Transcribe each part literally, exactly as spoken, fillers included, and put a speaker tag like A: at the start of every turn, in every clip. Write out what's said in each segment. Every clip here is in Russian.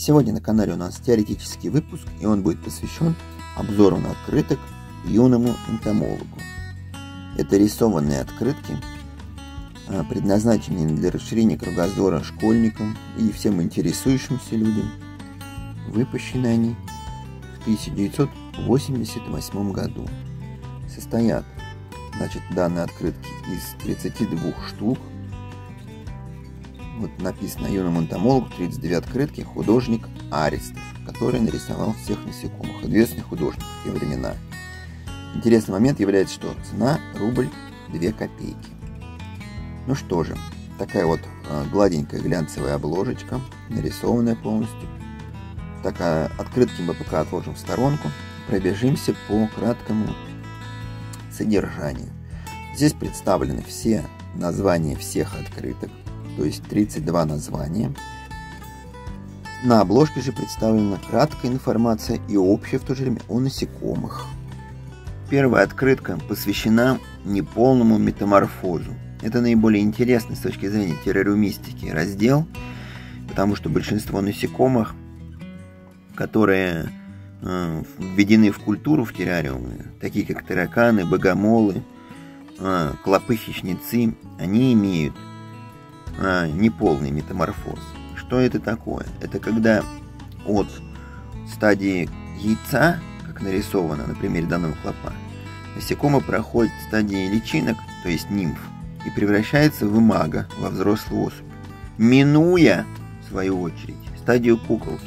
A: Сегодня на канале у нас теоретический выпуск, и он будет посвящен обзору на открыток юному энтомологу. Это рисованные открытки, предназначенные для расширения кругозора школьникам и всем интересующимся людям. Выпущены они в тысяча девятьсот восемьдесят восьмом году. Состоят, значит, данные открытки из тридцати двух штук. Вот написано юному энтомологу, тридцать две открытки, художник Аристов, который нарисовал всех насекомых, известный художник в те времена. Интересный момент является, что цена рубль две копейки. Ну что же, такая вот гладенькая глянцевая обложечка, нарисованная полностью. Такая открытки мы пока отложим в сторонку. Пробежимся по краткому содержанию. Здесь представлены все названия всех открыток, то есть тридцать два названия. На обложке же представлена краткая информация и общая в то же время о насекомых. Первая открытка посвящена неполному метаморфозу. Это наиболее интересный с точки зрения террариумистики раздел, потому что большинство насекомых, которые э, введены в культуру в террариуме, такие как тараканы, богомолы, э, клопы-хищницы, они имеют э, неполный метаморфоз. Что это такое? Это когда от стадии яйца, как нарисовано на примере данного клопа, насекомое проходит в стадии личинок, то есть нимф, и превращается в имаго, во взрослую особь, минуя, в свою очередь, стадию куколки.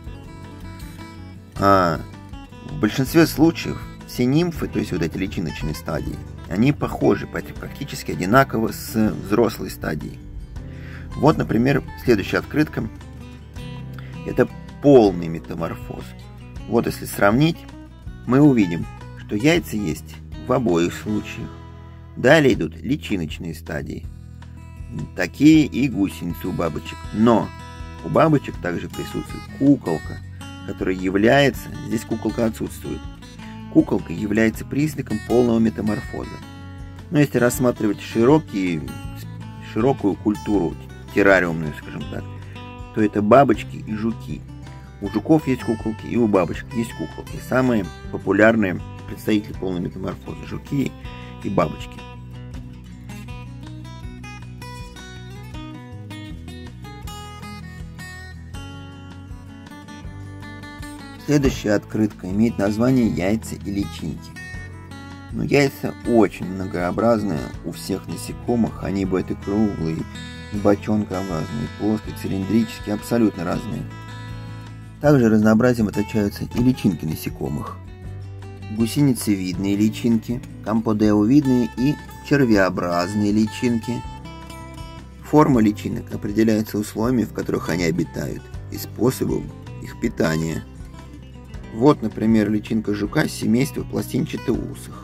A: А в большинстве случаев все нимфы, то есть вот эти личиночные стадии, они похожи практически одинаково с взрослой стадией. Вот, например, следующая открытка. Это полный метаморфоз. Вот если сравнить, мы увидим, что яйца есть в обоих случаях. Далее идут личиночные стадии. Такие и гусеницы у бабочек. Но у бабочек также присутствует куколка, которая является, здесь куколка отсутствует, куколка является признаком полного метаморфоза. Но если рассматривать широкие, широкую культуру, террариумную, скажем так, то это бабочки и жуки. У жуков есть куколки, и у бабочек есть куколки. Самые популярные представители полного метаморфоза — жуки и бабочки. Следующая открытка имеет название «Яйца и личинки». Но яйца очень многообразные у всех насекомых. Они бывают и круглые, и бочонкообразные, и плоские, цилиндрические, абсолютно разные. Также разнообразием отличаются и личинки насекомых. Гусеницевидные личинки, комподеовидные и червеобразные личинки. Форма личинок определяется условиями, в которых они обитают, и способом их питания. Вот, например, личинка жука семейства пластинчатоусых.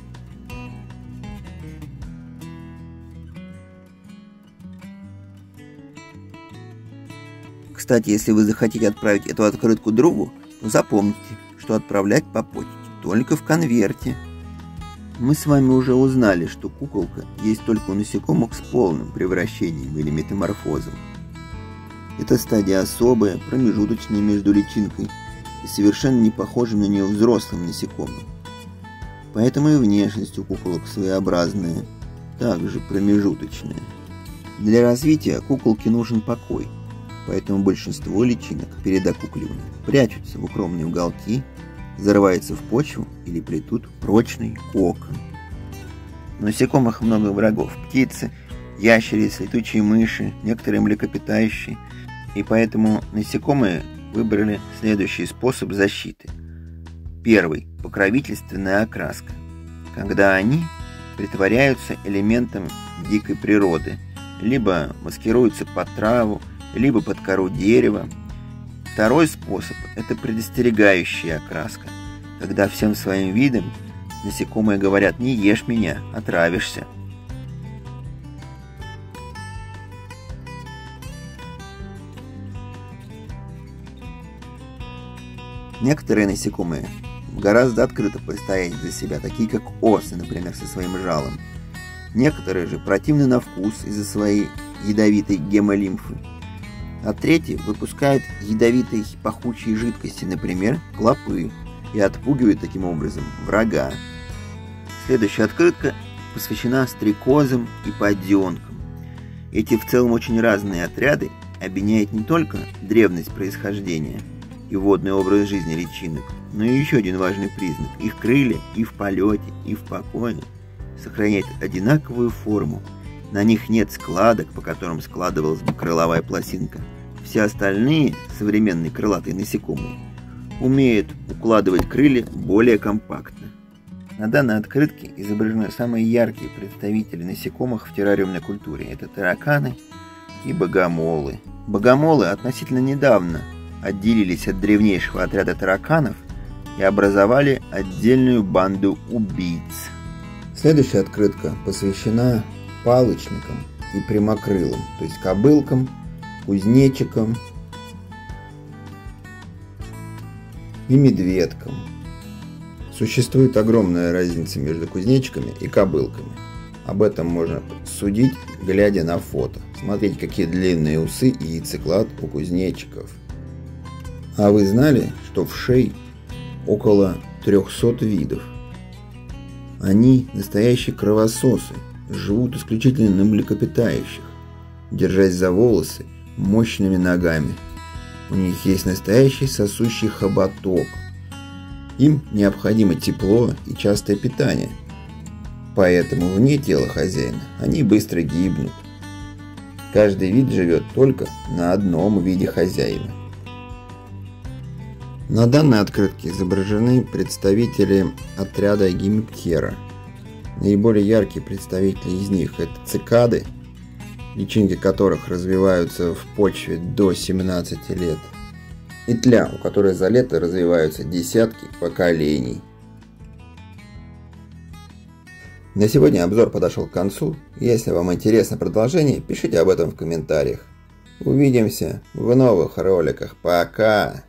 A: Кстати, если вы захотите отправить эту открытку другу, то запомните, что отправлять по почте только в конверте. Мы с вами уже узнали, что куколка есть только у насекомых с полным превращением или метаморфозом. Эта стадия особая, промежуточная между личинкой и совершенно не похожим на нее взрослым насекомым. Поэтому и внешность у куколок своеобразная, также промежуточная. Для развития куколке нужен покой, поэтому большинство личинок перед окукливанием прячутся в укромные уголки, зарываются в почву или плетут прочный кокон. У насекомых много врагов: птицы, ящерицы, летучие мыши, некоторые млекопитающие, и поэтому насекомые выбрали следующий способ защиты. Первый – покровительственная окраска, когда они притворяются элементом дикой природы, либо маскируются под траву, либо под кору дерева. Второй способ – это предостерегающая окраска, когда всем своим видом насекомые говорят: «Не ешь меня, отравишься». Некоторые насекомые гораздо открыто постоять за себя, такие как осы, например, со своим жалом. Некоторые же противны на вкус из-за своей ядовитой гемолимфы. а третьи выпускают ядовитые пахучие жидкости, например, клопы, и отпугивают таким образом врага. Следующая открытка посвящена стрекозам и поденкам. Эти в целом очень разные отряды объединяет не только древность происхождения и водный образ жизни личинок, но и еще один важный признак. Их крылья и в полете, и в покое сохраняют одинаковую форму. На них нет складок, по которым складывалась бы крыловая пластинка. Все остальные современные крылатые насекомые умеют укладывать крылья более компактно. На данной открытке изображены самые яркие представители насекомых в террариумной культуре. Это тараканы и богомолы. Богомолы относительно недавно отделились от древнейшего отряда тараканов и образовали отдельную банду убийц. Следующая открытка посвящена палочникам и прямокрылым, то есть кобылкам, кузнечикам и медведкам. Существует огромная разница между кузнечиками и кобылками. Об этом можно судить, глядя на фото. Смотрите, какие длинные усы и яйцеклад у кузнечиков. А вы знали, что вшей около трехсот видов? Они настоящие кровососы, живут исключительно на млекопитающих, держась за волосы мощными ногами. У них есть настоящий сосущий хоботок. Им необходимо тепло и частое питание, поэтому вне тела хозяина они быстро гибнут. Каждый вид живет только на одном виде хозяина. На данной открытке изображены представители отряда Гемиптера. Наиболее яркие представители из них – это цикады, личинки которых развиваются в почве до семнадцати лет, и тля, у которой за лето развиваются десятки поколений. На сегодня обзор подошел к концу. Если вам интересно продолжение, пишите об этом в комментариях. Увидимся в новых роликах. Пока!